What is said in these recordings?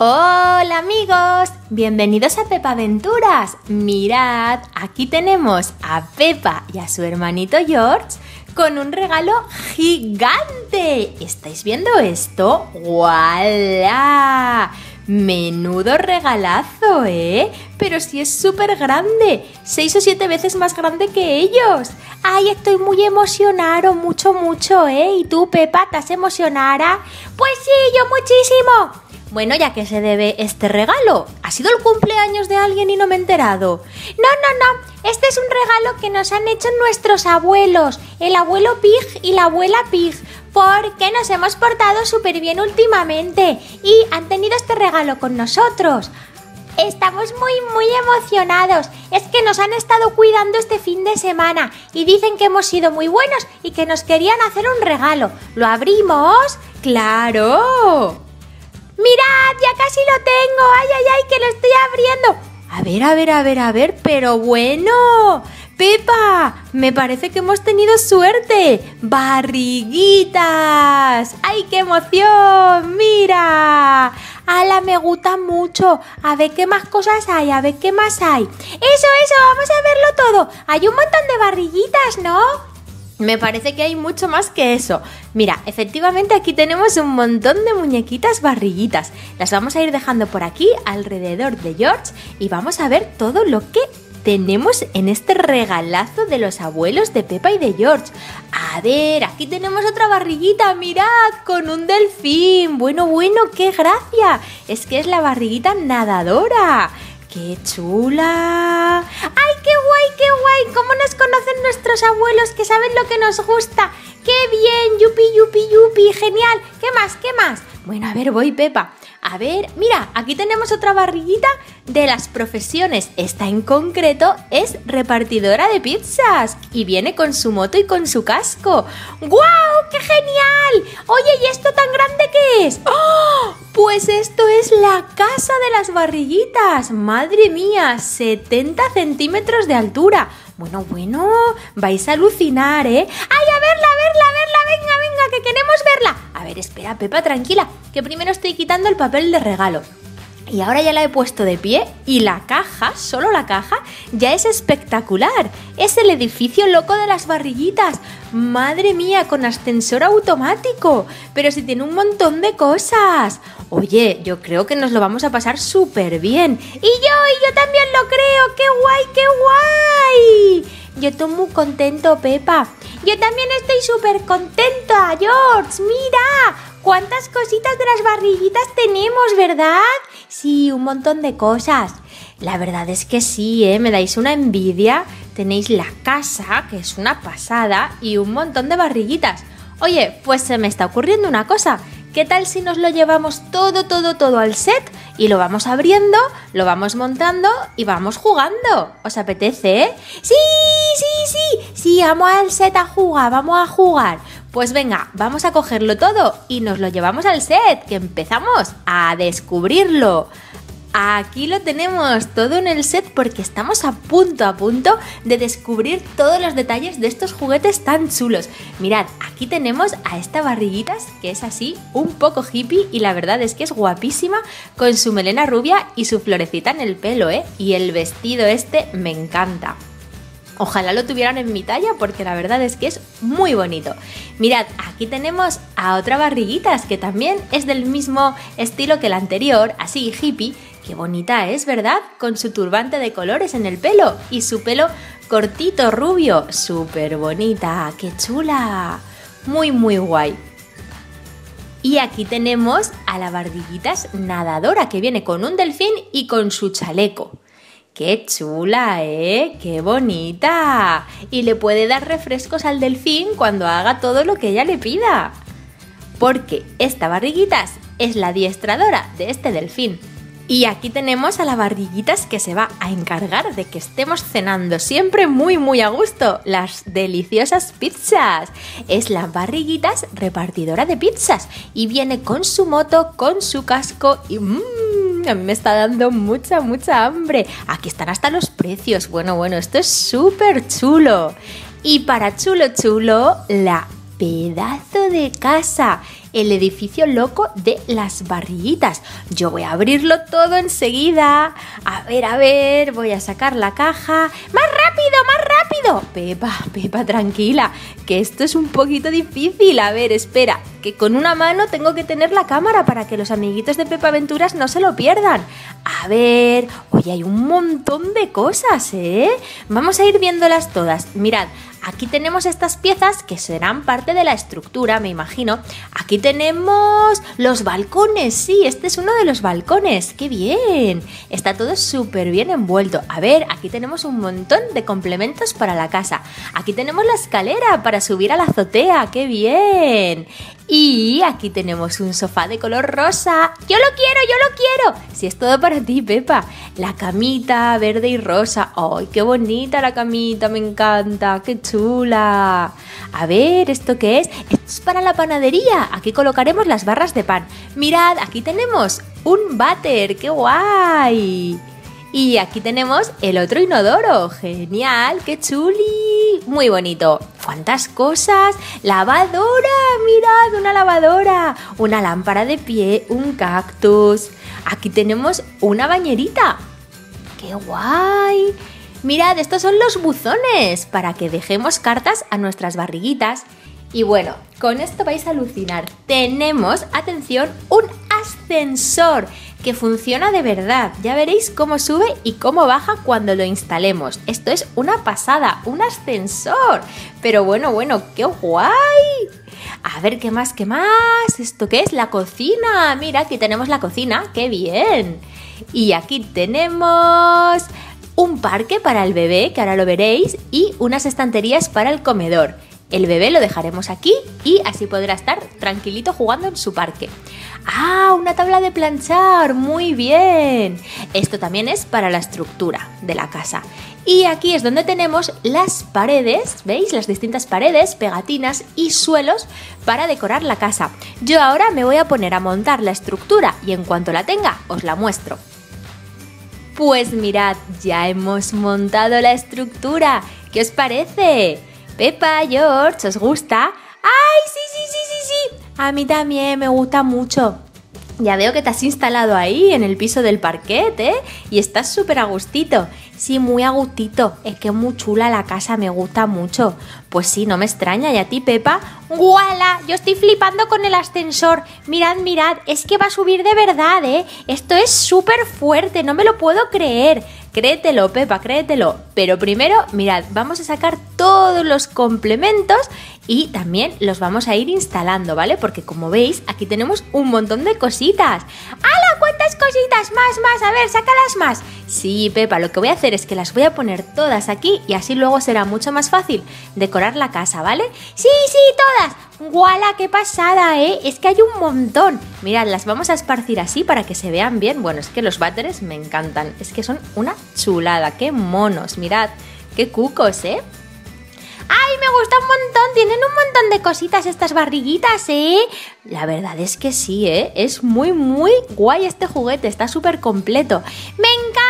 Hola amigos, bienvenidos a Pepa Aventuras. Mirad, aquí tenemos a Pepa y a su hermanito George con un regalo gigante. ¿Estáis viendo esto? ¡Guau! Menudo regalazo, ¿eh? Pero sí es súper grande, 6 o 7 veces más grande que ellos. ¡Ay, estoy muy emocionado, mucho, ¿eh? ¿Y tú, Pepa, estás emocionada? Pues sí, yo muchísimo. Bueno, ¿ya qué se debe este regalo? ¿Ha sido el cumpleaños de alguien y no me he enterado? No. Este es un regalo que nos han hecho nuestros abuelos, el abuelo Pig y la abuela Pig, porque nos hemos portado súper bien últimamente y han tenido este regalo con nosotros. Estamos muy emocionados. Es que nos han estado cuidando este fin de semana y dicen que hemos sido muy buenos y que nos querían hacer un regalo. ¿Lo abrimos? ¡Claro! ¡Mirad! ¡Ya casi lo tengo! ¡Ay! ¡Que lo estoy abriendo! A ver, pero bueno, Pepa, me parece que hemos tenido suerte. ¡Barriguitas! ¡Ay, qué emoción! ¡Mira! ¡Hala, me gusta mucho! A ver qué más cosas hay, a ver qué más hay. ¡Eso! ¡Vamos a verlo todo! Hay un montón de barriguitas, ¿no? Me parece que hay mucho más que eso. Mira, efectivamente aquí tenemos un montón de muñequitas barriguitas. Las vamos a ir dejando por aquí alrededor de George y vamos a ver todo lo que tenemos en este regalazo de los abuelos de Pepa y de George. A ver, aquí tenemos otra barriguita, mirad, con un delfín. Bueno, qué gracia. Es que es la barriguita nadadora. ¡Qué chula! ¡Ay, qué guay! ¿Cómo nos conocen nuestros abuelos que saben lo que nos gusta? ¡Qué bien! ¡Yupi! ¡Genial! ¿Qué más? Bueno, a ver, voy, Pepa. A ver, mira, aquí tenemos otra barriguita de las profesiones. Esta en concreto es repartidora de pizzas y viene con su moto y con su casco. ¡Guau! ¡Qué genial! Oye, ¿y esto tan grande qué es? ¡Oh! Pues esto es la casa de las barriguitas. ¡Madre mía! 70 centímetros de altura. Bueno, vais a alucinar, ¿eh? ¡Ay, a verla! Venga, que queremos verla! A ver, espera, Pepa, tranquila, que primero estoy quitando el papel de regalo. Y ahora ya la he puesto de pie y la caja, solo la caja, ya es espectacular. Es el edificio loco de las barriguitas. ¡Madre mía, con ascensor automático! Pero si tiene un montón de cosas. Oye, yo creo que nos lo vamos a pasar súper bien. Y yo también lo creo. ¡Qué guay! Yo estoy muy contento, Pepa. Yo también estoy súper contenta, George. ¡Mira! ¿Cuántas cositas de las barriguitas tenemos, verdad? Sí, un montón de cosas. La verdad es que sí, me dais una envidia. Tenéis la casa, que es una pasada, y un montón de barriguitas. Oye, pues se me está ocurriendo una cosa. ¿Qué tal si nos lo llevamos todo al set y lo vamos abriendo, lo vamos montando y vamos jugando? ¿Os apetece? Sí, vamos al set vamos a jugar. Pues venga, vamos a cogerlo todo y nos lo llevamos al set, que empezamos a descubrirlo. Aquí lo tenemos todo en el set porque estamos a punto de descubrir todos los detalles de estos juguetes tan chulos. Mirad, aquí tenemos a esta barriguitas que es así un poco hippie y la verdad es que es guapísima con su melena rubia y su florecita en el pelo, y el vestido este me encanta. Ojalá lo tuvieran en mi talla porque la verdad es que es muy bonito. Mirad, aquí tenemos a otra barriguitas que también es del mismo estilo que la anterior, así hippie. Qué bonita es, ¿verdad? Con su turbante de colores en el pelo y su pelo cortito rubio. ¡Súper bonita! ¡Qué chula! Muy guay. Y aquí tenemos a la barriguitas nadadora que viene con un delfín y con su chaleco. ¡Qué chula, ¡Qué bonita! Y le puede dar refrescos al delfín cuando haga todo lo que ella le pida. Porque esta barriguitas es la adiestradora de este delfín. Y aquí tenemos a la barriguitas que se va a encargar de que estemos cenando siempre muy a gusto las deliciosas pizzas. Es la barriguitas repartidora de pizzas y viene con su moto, con su casco y a mí me está dando mucha hambre. Aquí están hasta los precios. Bueno, esto es súper chulo. Y para chulo, la pedazo de casa. el edificio loco de las barriguitas. Yo voy a abrirlo todo enseguida. A ver, voy a sacar la caja. ¡Más rápido, más rápido! Pepa, tranquila, que esto es un poquito difícil. A ver, espera, que con una mano tengo que tener la cámara para que los amiguitos de Pepa Aventuras no se lo pierdan. A ver, oye, hay un montón de cosas, ¿eh? Vamos a ir viéndolas todas. Mirad, aquí tenemos estas piezas que serán parte de la estructura, me imagino. Aquí tenemos los balcones, sí, este es uno de los balcones. ¡Qué bien! Está todo súper bien envuelto. A ver, aquí tenemos un montón de complementos para la casa. Aquí tenemos la escalera para subir a la azotea. ¡Qué bien! Y aquí tenemos un sofá de color rosa. ¡Yo lo quiero! Si es todo para ti, Pepa. La camita verde y rosa. ¡Ay, qué bonita la camita! Me encanta. ¡Qué chula! A ver, ¿esto qué es? Esto es para la panadería. Aquí colocaremos las barras de pan. Mirad, aquí tenemos un váter. ¡Qué guay! Y aquí tenemos el otro inodoro. ¡Genial! ¡Qué chuli! Muy bonito. ¡Cuántas cosas! ¡Lavadora! ¡Mirad! ¡Una lavadora! Una lámpara de pie, un cactus. Aquí tenemos una bañerita. ¡Qué guay! Mirad, estos son los buzones para que dejemos cartas a nuestras barriguitas. Y bueno, con esto vais a alucinar. Tenemos, atención, un ascensor que funciona de verdad. Ya veréis cómo sube y cómo baja cuando lo instalemos. Esto es una pasada, un ascensor. Pero bueno, ¡qué guay! A ver, ¿qué más? ¿Esto qué es? La cocina. Mira, aquí tenemos la cocina. ¡Qué bien! Y aquí tenemos un parque para el bebé, que ahora lo veréis, y unas estanterías para el comedor. El bebé lo dejaremos aquí y así podrá estar tranquilito jugando en su parque. ¡Ah! Una tabla de planchar. ¡Muy bien! Esto también es para la estructura de la casa. Y aquí es donde tenemos las paredes, ¿veis? Las distintas paredes, pegatinas y suelos para decorar la casa. Yo ahora me voy a poner a montar la estructura y en cuanto la tenga os la muestro. Pues mirad, ya hemos montado la estructura. ¿Qué os parece? Pepa, George, ¿os gusta? ¡Ay, sí! A mí también me gusta mucho. Ya veo que te has instalado ahí en el piso del parquet, ¿eh? Y estás súper a gustito. Sí, muy a gustito. Es que es muy chula la casa, me gusta mucho. Pues sí, no me extraña. ¿Y a ti, Pepa? ¡Guala! Yo estoy flipando con el ascensor. Mirad, es que va a subir de verdad, ¿eh? Esto es súper fuerte, no me lo puedo creer. Créetelo, Pepa, créetelo. Pero primero, mirad, vamos a sacar todos los complementos y también los vamos a ir instalando, ¿vale? Porque como veis, aquí tenemos un montón de cositas. ¡Hala! ¿Cuántas cositas? Más, a ver, sácalas más. Sí, Pepa, lo que voy a hacer es que las voy a poner todas aquí y así luego será mucho más fácil decorar la casa, ¿vale? Sí, todas. ¡Guala, qué pasada, eh! Es que hay un montón. Mirad, las vamos a esparcir así para que se vean bien. Bueno, es que los váteres me encantan. Es que son una chulada. ¡Qué monos! Mirad, qué cucos, ¿eh? ¡Ay, me gusta un montón! Tienen un montón de cositas estas barriguitas, ¿eh? La verdad es que sí, ¿eh? Es muy guay este juguete. Está súper completo. ¡Me encanta!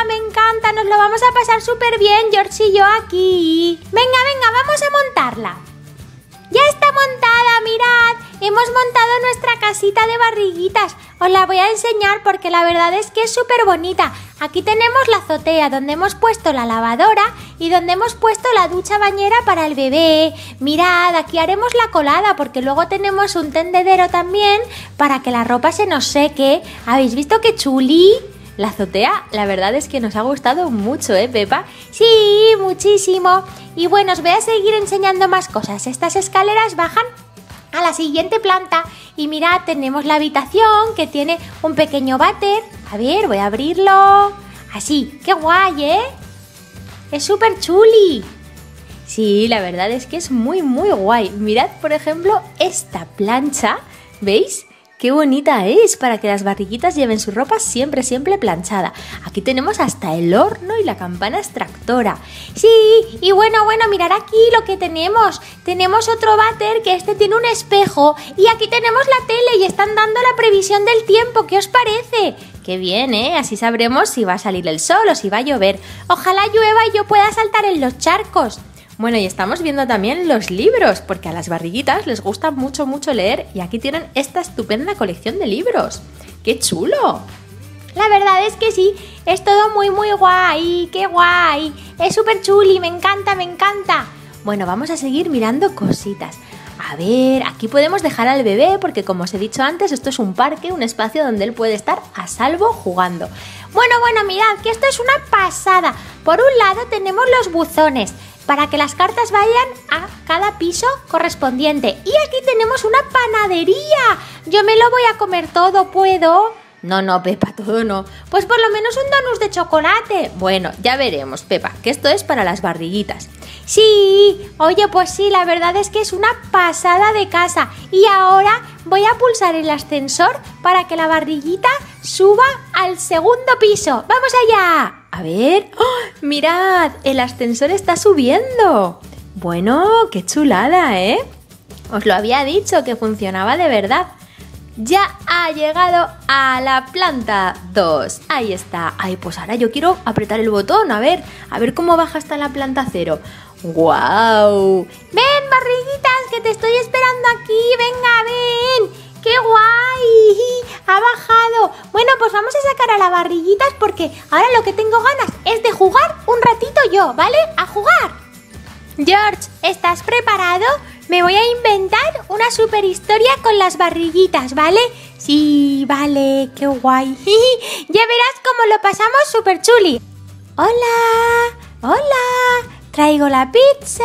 Nos lo vamos a pasar súper bien, George y yo aquí. Venga, vamos a montarla. ¡Ya está montada! ¡Mirad! Hemos montado nuestra casita de barriguitas. Os la voy a enseñar porque la verdad es que es súper bonita. Aquí tenemos la azotea donde hemos puesto la lavadora y donde hemos puesto la ducha bañera para el bebé. Mirad, aquí haremos la colada porque luego tenemos un tendedero también para que la ropa se nos seque. ¿Habéis visto qué chuli? La azotea, la verdad es que nos ha gustado mucho, ¿eh, Pepa? Sí, muchísimo. Y bueno, os voy a seguir enseñando más cosas. Estas escaleras bajan a la siguiente planta. Y mirad, tenemos la habitación que tiene un pequeño váter. A ver, voy a abrirlo. Así, qué guay, ¿eh? Es súper chuli. Sí, la verdad es que es muy guay. Mirad, por ejemplo, esta plancha. ¿Veis? ¡Qué bonita es! Para que las barriguitas lleven su ropa siempre planchada. Aquí tenemos hasta el horno y la campana extractora. Sí, y bueno, mirad aquí lo que tenemos. Tenemos otro váter que este tiene un espejo. Y aquí tenemos la tele y están dando la previsión del tiempo. ¿Qué os parece? ¡Qué bien, eh! Así sabremos si va a salir el sol o si va a llover. Ojalá llueva y yo pueda saltar en los charcos. Bueno, y estamos viendo también los libros, porque a las barriguitas les gusta mucho leer y aquí tienen esta estupenda colección de libros. ¡Qué chulo! La verdad es que sí, es todo muy guay, qué guay. Es súper chuli, me encanta, me encanta. Bueno, vamos a seguir mirando cositas. A ver, aquí podemos dejar al bebé porque como os he dicho antes, esto es un parque, un espacio donde él puede estar a salvo jugando. Bueno, mirad que esto es una pasada. Por un lado tenemos los buzones para que las cartas vayan a cada piso correspondiente. Y aquí tenemos una panadería. Yo me lo voy a comer todo, ¿puedo? No, Pepa, todo no. Pues por lo menos un donus de chocolate. Bueno, ya veremos, Pepa, que esto es para las barriguitas. Sí, oye, pues sí, la verdad es que es una pasada de casa. Y ahora voy a pulsar el ascensor para que la barriguita suba al segundo piso. ¡Vamos allá! A ver, ¡oh! Mirad, el ascensor está subiendo. Bueno, qué chulada, ¿eh? Os lo había dicho que funcionaba de verdad. Ya ha llegado a la planta 2. Ahí está. Ay, pues ahora yo quiero apretar el botón. A ver cómo baja hasta la planta 0. ¡Guau! Ven, barriguitas, que te estoy esperando aquí. Venga, ven. ¡Qué guay! Ha bajado. Bueno, pues vamos a sacar a las barriguitas porque ahora lo que tengo ganas es de jugar un ratito yo, ¿vale? ¡A jugar! George, ¿estás preparado? Me voy a inventar una super historia con las barriguitas, ¿vale? Sí, vale, qué guay. Ya verás cómo lo pasamos super chuli. Hola, traigo la pizza.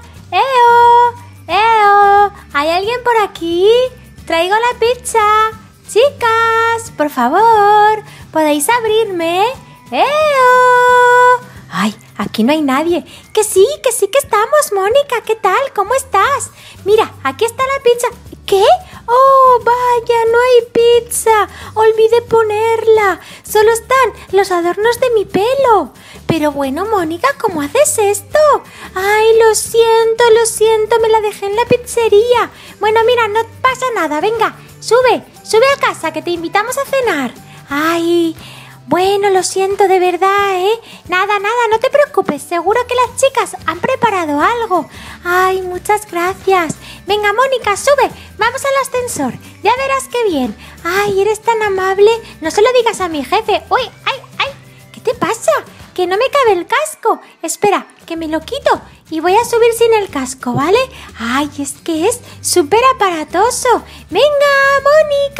¿Hay alguien por aquí? Traigo la pizza. Chicas, por favor, ¿podéis abrirme? Ay, aquí no hay nadie. Que sí que estamos, Mónica. ¿Qué tal? ¿Cómo estás? Mira, aquí está la pizza. ¿Qué? Oh, vaya, no hay pizza. Olvidé ponerla. Solo están los adornos de mi pelo. Pero bueno, Mónica, ¿cómo haces esto? Ay, lo siento, me la dejé en la pizzería. Bueno, mira, no pasa nada. Venga, sube a casa que te invitamos a cenar. Ay, bueno, lo siento de verdad, ¿eh? Nada, no te preocupes, seguro que las chicas han preparado algo. Ay, muchas gracias. Venga, Mónica, sube, vamos al ascensor, ya verás qué bien. Ay, eres tan amable, no se lo digas a mi jefe. Uy, ay, ¿qué te pasa? Que no me cabe el casco. Espera, que me lo quito y voy a subir sin el casco, ¿vale? Ay, es que es súper aparatoso. Venga, Mónica,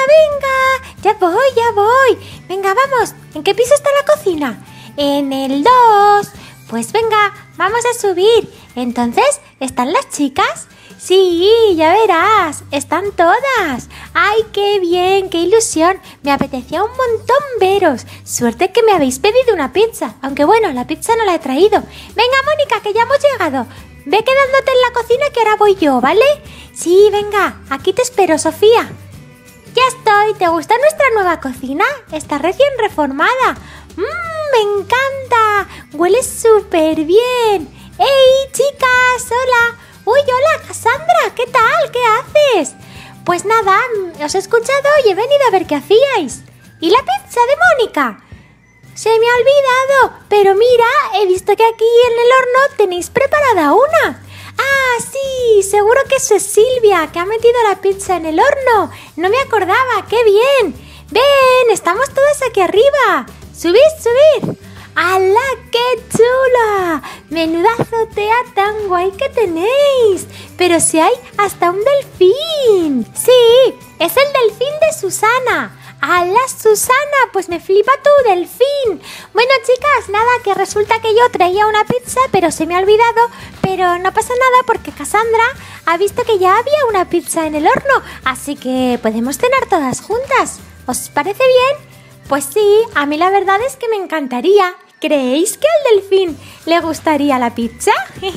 venga. Ya voy. Venga, vamos. ¿En qué piso está la cocina? En el 2. Pues venga, vamos a subir. Entonces, ¿están las chicas? Sí, ya verás, están todas. ¡Ay, qué bien, qué ilusión! Me apetecía un montón veros. Suerte que me habéis pedido una pizza, aunque bueno, la pizza no la he traído. Venga, Mónica, que ya hemos llegado. Ve quedándote en la cocina que ahora voy yo, ¿vale? Sí, venga, aquí te espero, Sofía. Ya estoy. ¿Te gusta nuestra nueva cocina? Está recién reformada. ¡Me encanta! Huele súper bien. ¡Hey, chicas! ¡Hola! ¡Uy, hola, Cassandra! ¿Qué tal? ¿Qué haces? Pues nada, os he escuchado y he venido a ver qué hacíais. ¿Y la pizza de Mónica? Se me ha olvidado, pero mira, he visto que aquí en el horno tenéis preparada una. ¡Ah, sí! Seguro que eso es Silvia, que ha metido la pizza en el horno. No me acordaba, ¡qué bien! ¡Ven, estamos todas aquí arriba! ¡Subid! ¡Hala, qué chula! ¡Menuda azotea tan guay que tenéis! ¡Pero si hay hasta un delfín! ¡Sí! ¡Es el delfín de Susana! ¡Hala, Susana! Pues me flipa tu delfín. Bueno, chicas, nada, que resulta que yo traía una pizza, pero se me ha olvidado. Pero no pasa nada porque Cassandra ha visto que ya había una pizza en el horno. Así que podemos cenar todas juntas. ¿Os parece bien? Pues sí, a mí la verdad es que me encantaría. ¿Creéis que al delfín le gustaría la pizza?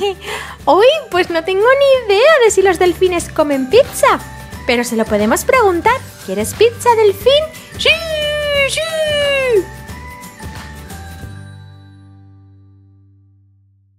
Uy, pues no tengo ni idea de si los delfines comen pizza. Pero se lo podemos preguntar. ¿Quieres pizza, delfín? ¡Sí!